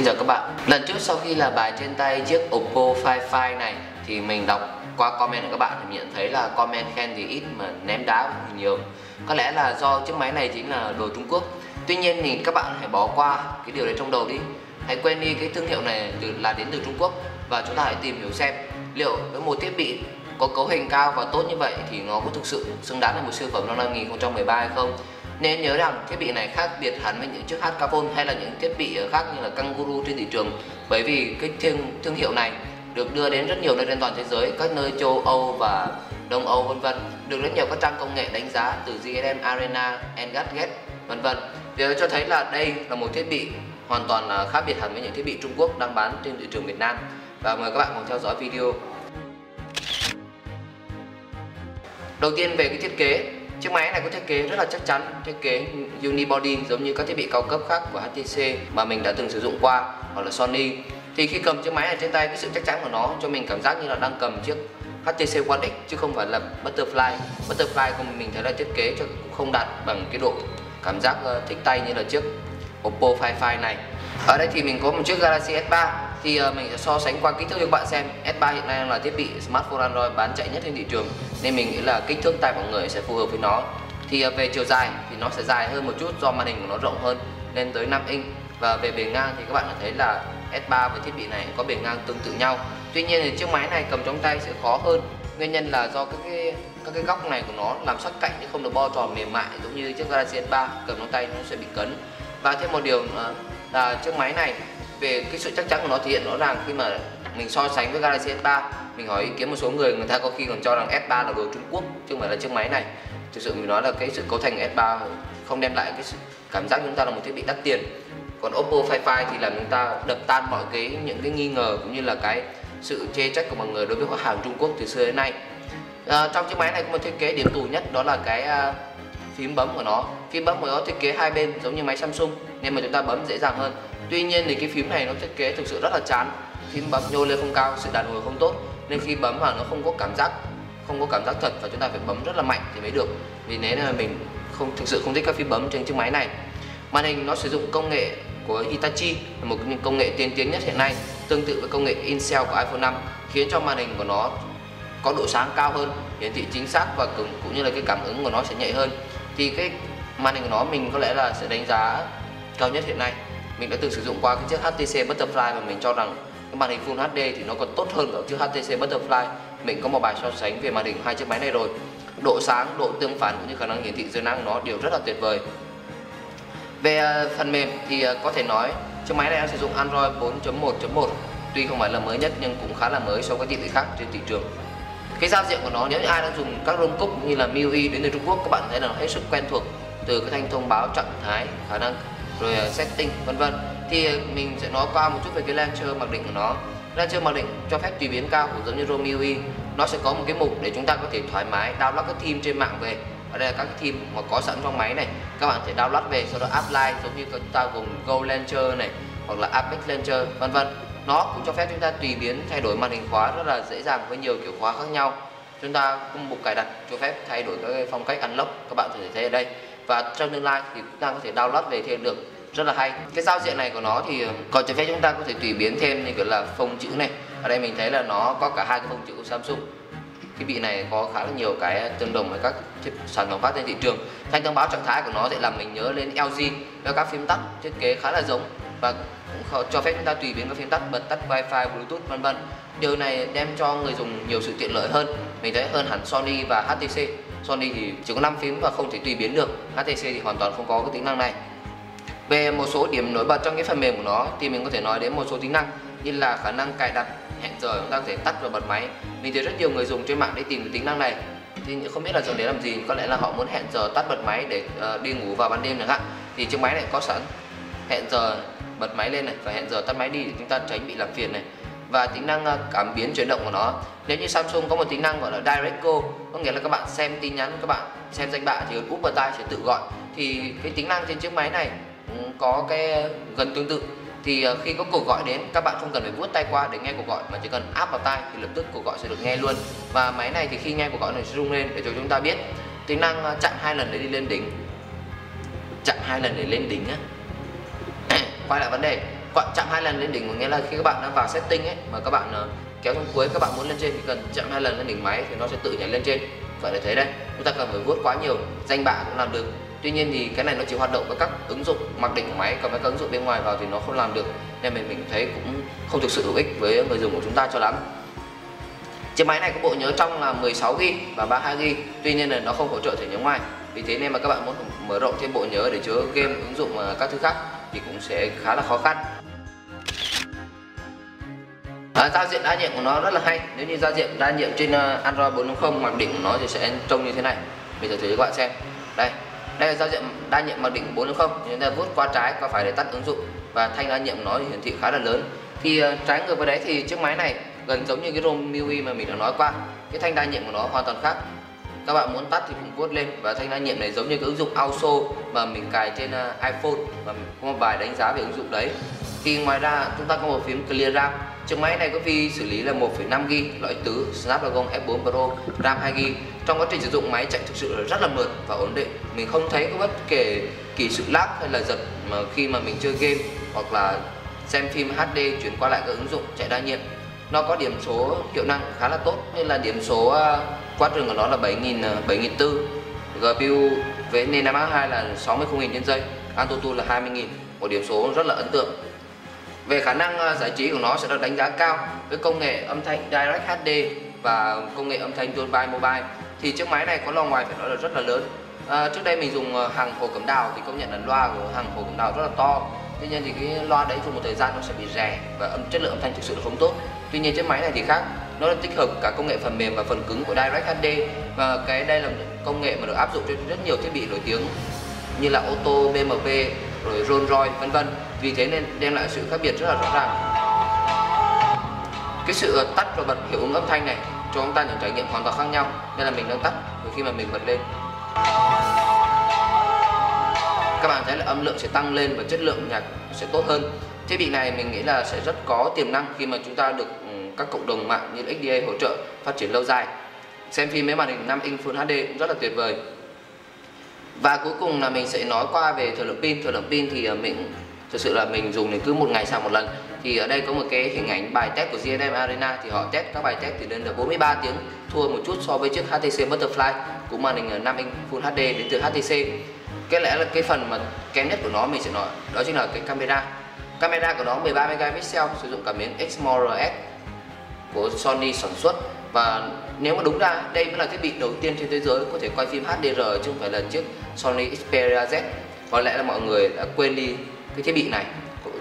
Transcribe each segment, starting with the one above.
Xin chào các bạn. Lần trước sau khi là bài trên tay chiếc Oppo Find này thì mình đọc qua comment của các bạn thì nhận thấy là comment khen thì ít mà ném đá thì nhiều. Có lẽ là do chiếc máy này chính là đồ Trung Quốc. Tuy nhiên thì các bạn hãy bỏ qua cái điều đấy trong đầu đi. Hãy quên đi cái thương hiệu này là đến từ Trung Quốc và chúng ta hãy tìm hiểu xem liệu với một thiết bị có cấu hình cao và tốt như vậy thì nó có thực sự xứng đáng là một siêu phẩm năm 2013 hay không. Nên nhớ rằng thiết bị này khác biệt hẳn với những chiếc HKphone hay là những thiết bị khác như là Kangaroo trên thị trường, bởi vì cái thương hiệu này được đưa đến rất nhiều nơi trên toàn thế giới, các nơi châu Âu và Đông Âu vân vân, được rất nhiều các trang công nghệ đánh giá từ GSM Arena, Engadget vân vân. Điều đó cho thấy là đây là một thiết bị hoàn toàn là khác biệt hẳn với những thiết bị Trung Quốc đang bán trên thị trường Việt Nam. Và mời các bạn cùng theo dõi video. Đầu tiên về cái thiết kế, chiếc máy này có thiết kế rất là chắc chắn, thiết kế unibody giống như các thiết bị cao cấp khác của HTC mà mình đã từng sử dụng qua, hoặc là Sony. Thì khi cầm chiếc máy này trên tay, cái sự chắc chắn của nó cho mình cảm giác như là đang cầm chiếc HTC One X chứ không phải là Butterfly. Butterfly của mình thấy là thiết kế cho cũng không đạt bằng cái độ cảm giác thích tay như là chiếc Oppo Find này. Ở đây thì mình có một chiếc Galaxy S3 thì mình sẽ so sánh qua kích thước cho các bạn xem. S3 hiện nay là thiết bị smartphone Android bán chạy nhất trên thị trường, nên mình nghĩ là kích thước tay mọi người sẽ phù hợp với nó. Thì về chiều dài thì nó sẽ dài hơn một chút do màn hình của nó rộng hơn, lên tới 5 inch. Và về bề ngang thì các bạn thấy là S3 với thiết bị này có bề ngang tương tự nhau. Tuy nhiên thì chiếc máy này cầm trong tay sẽ khó hơn. Nguyên nhân là do các cái góc này của nó làm sắc cạnh chứ không được bo tròn mềm mại giống như chiếc Galaxy S3, cầm trong tay nó sẽ bị cấn. Và thêm một điều nữa là chiếc máy này về cái sự chắc chắn của nó thể hiện rõ ràng khi mà mình so sánh với Galaxy S3. Mình hỏi ý kiến một số người ta có khi còn cho rằng S3 là đồ Trung Quốc chứ không phải là chiếc máy này. Thực sự mình nói là cái sự cấu thành S3 không đem lại cái sự cảm giác chúng ta là một thiết bị đắt tiền. Còn Oppo Find thì làm chúng ta đập tan mọi những cái nghi ngờ cũng như là cái sự chê trách của mọi người đối với hàng Trung Quốc từ xưa đến nay. Trong chiếc máy này có một thiết kế điểm tù nhất, đó là cái phím bấm của nó. Phím bấm của nó thiết kế hai bên giống như máy Samsung nên mà chúng ta bấm dễ dàng hơn. Tuy nhiên thì cái phím này nó thiết kế thực sự rất là chán, phím bấm nhô lên không cao, sự đàn hồi không tốt, nên khi bấm vào nó không có cảm giác thật và chúng ta phải bấm rất là mạnh thì mới được. Vì thế là mình thực sự không thích các phím bấm trên chiếc máy này. Màn hình nó sử dụng công nghệ của Hitachi, một công nghệ tiên tiến nhất hiện nay, tương tự với công nghệ in-cell của iPhone 5, khiến cho màn hình của nó có độ sáng cao hơn, hiển thị chính xác và cũng như là cái cảm ứng của nó sẽ nhạy hơn. Thì cái màn hình của nó mình có lẽ là sẽ đánh giá cao nhất hiện nay. Mình đã từng sử dụng qua cái chiếc HTC Butterfly và mình cho rằng cái màn hình Full HD thì nó còn tốt hơn ở chiếc HTC Butterfly. Mình có một bài so sánh về màn hình hai chiếc máy này rồi. Độ sáng, độ tương phản cũng như khả năng hiển thị dưới nắng nó đều rất là tuyệt vời. Về phần mềm thì có thể nói chiếc máy này đang sử dụng Android 4.1.1, tuy không phải là mới nhất nhưng cũng khá là mới so với thiết bị khác trên thị trường. Cái giao diện của nó, nếu như ai đang dùng các ROM cúc như là MIUI đến từ Trung Quốc, các bạn thấy là nó hết sức quen thuộc, từ cái thanh thông báo trạng thái, khả năng, rồi setting vân vân. Thì mình sẽ nói qua một chút về cái launcher mặc định của nó. Launcher mặc định cho phép tùy biến cao cũng giống như ROM MIUI. Nó sẽ có một cái mục để chúng ta có thể thoải mái download các theme trên mạng về. Ở đây là các theme mà có sẵn trong máy này, các bạn có thể download về, sau đó apply giống như chúng ta gồm Go Launcher này hoặc là Apex Launcher vân vân. Nó cũng cho phép chúng ta tùy biến thay đổi màn hình khóa rất là dễ dàng với nhiều kiểu khóa khác nhau. Chúng ta có mục cài đặt cho phép thay đổi các phong cách unlock, các bạn có thể thấy ở đây. Và trong tương lai thì chúng ta có thể download về thêm được, rất là hay. Cái giao diện này của nó thì còn cho phép chúng ta có thể tùy biến thêm như kiểu là phông chữ này. Ở đây mình thấy là nó có cả hai cái phông chữ của Samsung. Thiết bị này có khá là nhiều cái tương đồng với các sản phẩm khác trên thị trường. Thanh thông báo trạng thái của nó sẽ làm mình nhớ lên LG với các phím tắt thiết kế khá là giống và cũng cho phép chúng ta tùy biến các phím tắt, bật tắt Wi-Fi, Bluetooth vân vân. Điều này đem cho người dùng nhiều sự tiện lợi hơn. Mình thấy hơn hẳn Sony và HTC. Sony thì chỉ có 5 phím và không thể tùy biến được. HTC thì hoàn toàn không có cái tính năng này. Về một số điểm nổi bật trong cái phần mềm của nó thì mình có thể nói đến một số tính năng như là khả năng cài đặt, hẹn giờ, chúng ta có thể tắt và bật máy. Mình thấy rất nhiều người dùng trên mạng để tìm cái tính năng này thì không biết là dùng để làm gì, có lẽ là họ muốn hẹn giờ tắt bật máy để đi ngủ vào ban đêm chẳng hạn. Thì chiếc máy này có sẵn hẹn giờ bật máy lên này và hẹn giờ tắt máy đi để chúng ta tránh bị làm phiền này. Và tính năng cảm biến chuyển động của nó, nếu như Samsung có một tính năng gọi là Direct Call, có nghĩa là các bạn xem tin nhắn, các bạn xem danh bạ thì úp vào tai sẽ tự gọi, thì cái tính năng trên chiếc máy này có cái gần tương tự. Thì khi có cuộc gọi đến, các bạn không cần phải vuốt tay qua để nghe cuộc gọi mà chỉ cần áp vào tai thì lập tức cuộc gọi sẽ được nghe luôn. Và máy này thì khi nghe cuộc gọi này sẽ rung lên để cho chúng ta biết. Tính năng chặn 2 lần để đi lên đỉnh, chặn 2 lần để lên đỉnh á. Quay lại vấn đề, chạm 2 lần lên đỉnh có nghĩa là khi các bạn đang vào setting ấy mà các bạn kéo xuống cuối, các bạn muốn lên trên thì cần chạm 2 lần lên đỉnh máy thì nó sẽ tự nhảy lên trên. Vậy là thấy đây, chúng ta cần phải vuốt quá nhiều, danh bạ cũng làm được. Tuy nhiên thì cái này nó chỉ hoạt động với các ứng dụng mặc định của máy, còn với các ứng dụng bên ngoài vào thì nó không làm được, nên mình thấy cũng không thực sự hữu ích với người dùng của chúng ta cho lắm. Chiếc máy này có bộ nhớ trong là 16GB và 32GB, tuy nhiên là nó không hỗ trợ thẻ nhớ ngoài. Vì thế nên mà các bạn muốn mở rộng thêm bộ nhớ để chứa game, ứng dụng các thứ khác thì cũng sẽ khá là khó khăn. Giao diện đa nhiệm của nó rất là hay. Nếu như giao diện đa nhiệm trên Android 4.0 mặc định của nó thì sẽ trông như thế này. Mình thử cho các bạn xem. Đây là giao diện đa nhiệm mặc định 4.0. Chúng ta vuốt qua trái qua phải để tắt ứng dụng, và thanh đa nhiệm của nó thì hiển thị khá là lớn. Thì trái ngược với đấy thì chiếc máy này gần giống như cái ROM MIUI mà mình đã nói qua. Cái thanh đa nhiệm của nó hoàn toàn khác. Các bạn muốn tắt thì cũng vuốt lên, và thanh đa nhiệm này giống như cái ứng dụng Auto mà mình cài trên iPhone, và mình có một bài đánh giá về ứng dụng đấy. Thì ngoài ra chúng ta có một phím Clear RAM. Chiếc máy này có vi xử lý là 1,5GB, lõi tứ Snapdragon F4 Pro, RAM 2GB. Trong quá trình sử dụng máy chạy thực sự là rất là mượt và ổn định. Mình không thấy có bất kể kỳ sự lag hay là giật mà khi mà mình chơi game hoặc là xem phim HD chuyển qua lại các ứng dụng chạy đa nhiệm. Nó có điểm số hiệu năng khá là tốt, như là điểm số quad rừng của nó là 7400, GPU với nền Max 2 là 60.000 trên giây, AnTuTu là 20.000, một điểm số rất là ấn tượng. Về khả năng giải trí của nó sẽ được đánh giá cao với công nghệ âm thanh Direct HD và công nghệ âm thanh Dolby Mobile. Thì chiếc máy này có loa ngoài phải nói là rất là lớn. Trước đây mình dùng hàng Hồ Cẩm Đào thì công nhận là loa của hàng Hồ Cẩm Đào rất là to. Tuy nhiên thì cái loa đấy dùng một thời gian nó sẽ bị rè và chất lượng âm thanh thực sự là không tốt. Tuy nhiên chiếc máy này thì khác, nó tích hợp cả công nghệ phần mềm và phần cứng của Direct HD, và đây là công nghệ mà được áp dụng trên rất nhiều thiết bị nổi tiếng như là ô tô, BMW, rồi Rolls Royce vân vân. Vì thế nên đem lại sự khác biệt rất là rõ ràng. Cái sự tắt và bật hiệu ứng âm thanh này cho chúng ta những trải nghiệm hoàn toàn khác nhau, nên là mình đang tắt rồi khi mà mình bật lên các bạn thấy là âm lượng sẽ tăng lên và chất lượng nhạc sẽ tốt hơn. Thiết bị này mình nghĩ là sẽ rất có tiềm năng khi mà chúng ta được các cộng đồng mạng như XDA hỗ trợ phát triển lâu dài. Xem phim với màn hình 5 inch Full HD cũng rất là tuyệt vời. Và cuối cùng là mình sẽ nói qua về thời lượng pin. Thời lượng pin thì mình thực sự là mình dùng đến cứ một ngày sạc một lần. Thì ở đây có một cái hình ảnh bài test của GSM Arena, thì họ test các bài test thì đến là 43 tiếng, thua một chút so với chiếc HTC Butterfly cũng màn hình 5 inch Full HD đến từ HTC. Cái lẽ là cái phần mà kém nhất của nó mình sẽ nói đó chính là cái camera. Camera của nó 13 megapixel, sử dụng cảm biến Exmor-RS của Sony sản xuất, và nếu mà đúng ra đây mới là thiết bị đầu tiên trên thế giới có thể quay phim HDR chứ không phải là chiếc Sony Xperia Z. Có lẽ là mọi người đã quên đi cái thiết bị này,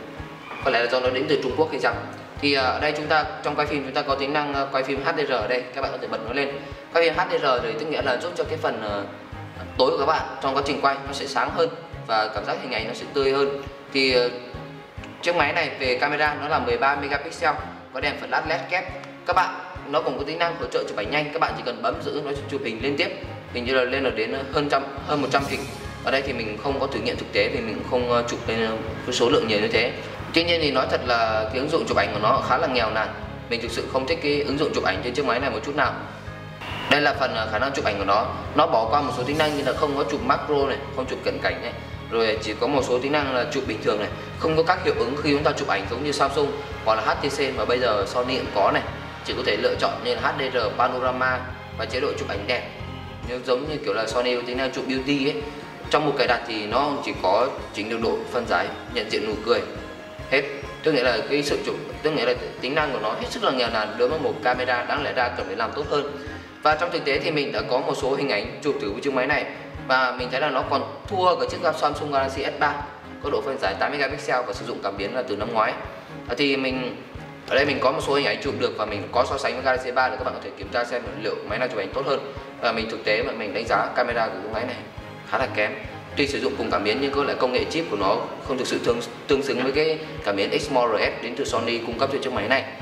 có lẽ là do nó đến từ Trung Quốc hay chăng. Thì ở đây chúng ta trong quay phim chúng ta có tính năng quay phim HDR ở đây, các bạn có thể bật nó lên. Quay phim HDR thì tức nghĩa là giúp cho cái phần tối của các bạn trong quá trình quay nó sẽ sáng hơn và cảm giác hình ảnh nó sẽ tươi hơn. Thì chiếc máy này về camera nó là 13 megapixel, có đèn flash LED kép. Các bạn nó cũng có tính năng hỗ trợ chụp ảnh nhanh, các bạn chỉ cần bấm giữ nó chụp hình liên tiếp, hình như là lên được đến hơn 100 hình. Ở đây thì mình không có thử nghiệm thực tế vì mình không chụp lên với số lượng nhiều như thế. Tuy nhiên thì nói thật là cái ứng dụng chụp ảnh của nó khá là nghèo nàn. Mình thực sự không thích cái ứng dụng chụp ảnh trên chiếc máy này một chút nào. Đây là phần khả năng chụp ảnh của nó bỏ qua một số tính năng như là không có chụp macro này, không chụp cận cảnh này, rồi chỉ có một số tính năng là chụp bình thường này, không có các hiệu ứng khi chúng ta chụp ảnh giống như Samsung hoặc là HTC mà bây giờ Sony cũng có này. Chỉ có thể lựa chọn như là HDR, Panorama và chế độ chụp ảnh đẹp. Nếu giống như kiểu là Sony có tính năng chụp beauty ấy, trong một cài đặt thì nó chỉ có chỉnh được độ phân giải, nhận diện nụ cười hết. Tức nghĩa là cái sự chụp, tức nghĩa là tính năng của nó hết sức là nghèo nàn đối với một camera đáng lẽ ra cần phải làm tốt hơn. Và trong thực tế thì mình đã có một số hình ảnh chụp thử với chiếc máy này và mình thấy là nó còn thua cái chiếc Samsung Galaxy S3 có độ phân giải 8 megapixel và sử dụng cảm biến là từ năm ngoái. Thì mình ở đây mình có một số hình ảnh chụp được và mình có so sánh với Galaxy S3 để các bạn có thể kiểm tra xem liệu máy nào chụp ảnh tốt hơn. Và mình thực tế mà mình đánh giá camera của chiếc máy này khá là kém. Tuy sử dụng cùng cảm biến nhưng có lẽ công nghệ chip của nó không thực sự tương xứng với cái cảm biến Exmor-RS đến từ Sony cung cấp cho chiếc máy này.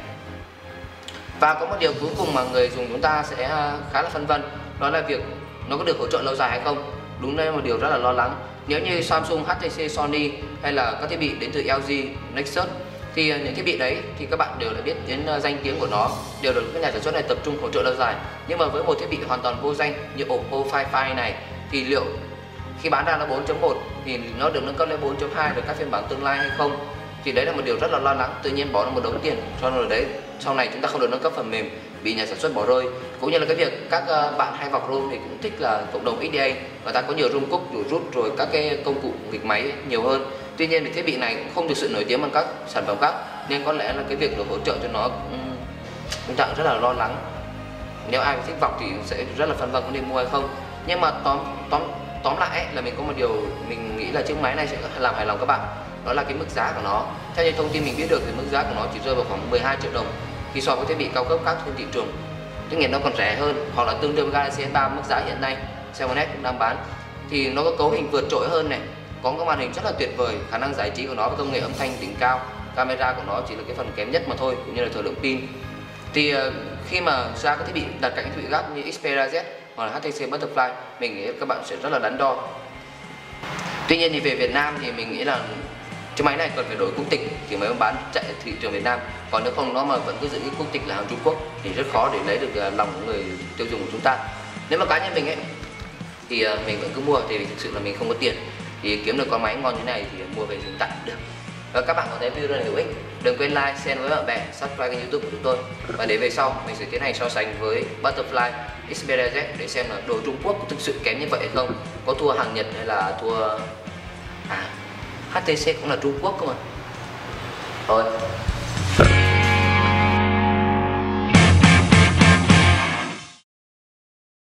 Và có một điều cuối cùng mà người dùng chúng ta sẽ khá là phân vân, đó là việc nó có được hỗ trợ lâu dài hay không. Đúng, đây là một điều rất là lo lắng. Nếu như Samsung, HTC, Sony hay là các thiết bị đến từ LG, Nexus thì những thiết bị đấy thì các bạn đều đã biết đến danh tiếng của nó, đều được các nhà sản xuất này tập trung hỗ trợ lâu dài. Nhưng mà với một thiết bị hoàn toàn vô danh như Oppo Find này thì liệu khi bán ra là 4.1 thì nó được nâng cấp lên 4.2 rồi các phiên bản tương lai hay không? Thì đấy là một điều rất là lo lắng, tự nhiên bỏ ra một đống tiền cho rồi đấy sau này chúng ta không được nâng cấp phần mềm, bị nhà sản xuất bỏ rơi. Cũng như là cái việc các bạn hay vào Chrome thì cũng thích là cộng đồng XDA, người ta có nhiều room cook, rồi root, rồi các cái công cụ nghịch máy nhiều hơn. Tuy nhiên thì thiết bị này cũng không thực sự nổi tiếng bằng các sản phẩm khác, nên có lẽ là cái việc được hỗ trợ cho nó chúng ta cũng rất là lo lắng. Nếu ai thích vọc thì sẽ rất là phân vân có nên mua hay không. Nhưng mà tóm lại ấy, là mình có một điều mình nghĩ là chiếc máy này sẽ làm hài lòng các bạn, đó là cái mức giá của nó. Theo như thông tin mình biết được thì mức giá của nó chỉ rơi vào khoảng 12 triệu đồng khi so với thiết bị cao cấp khác trên thị trường, tức nghĩa nó còn rẻ hơn hoặc là tương đương với Galaxy S3 mức giá hiện nay Cellnex cũng đang bán. Thì nó có cấu hình vượt trội hơn này, có cái màn hình rất là tuyệt vời, khả năng giải trí của nó và công nghệ âm thanh đỉnh cao, camera của nó chỉ là cái phần kém nhất mà thôi, cũng như là thời lượng pin. Thì khi mà ra các thiết bị đặt cạnh thiết bị khác như Xperia Z hoặc là HTC Butterfly, mình nghĩ các bạn sẽ rất là đắn đo. Tuy nhiên thì về Việt Nam thì mình nghĩ là chiếc máy này cần phải đổi quốc tịch thì mới bán chạy thị trường Việt Nam, còn nếu không nó mà vẫn cứ giữ cái quốc tịch là hàng Trung Quốc thì rất khó để lấy được lòng người tiêu dùng của chúng ta. Nếu mà cá nhân mình ấy thì mình vẫn cứ mua, thì thực sự là mình không có tiền thì kiếm được con máy ngon như này thì mua về dùng tặng được. Và các bạn có thấy video này hữu ích, đừng quên like, share với bạn bè, subscribe kênh YouTube của chúng tôi. Và để về sau mình sẽ tiến hành so sánh với Butterfly, Xperia Z để xem là đồ Trung Quốc có thực sự kém như vậy hay không, có thua hàng Nhật hay là thua HTC cũng là Trung Quốc cơ mà. Thôi